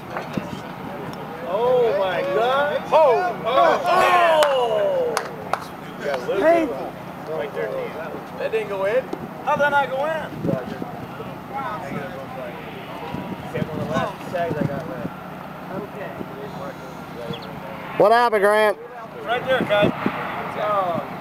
Oh my God! Oh! Oh! Oh! Painful. Right there, that didn't go in? How did that not go in? One of the last tags I got left. What happened, Grant? Right there, Kite. Oh.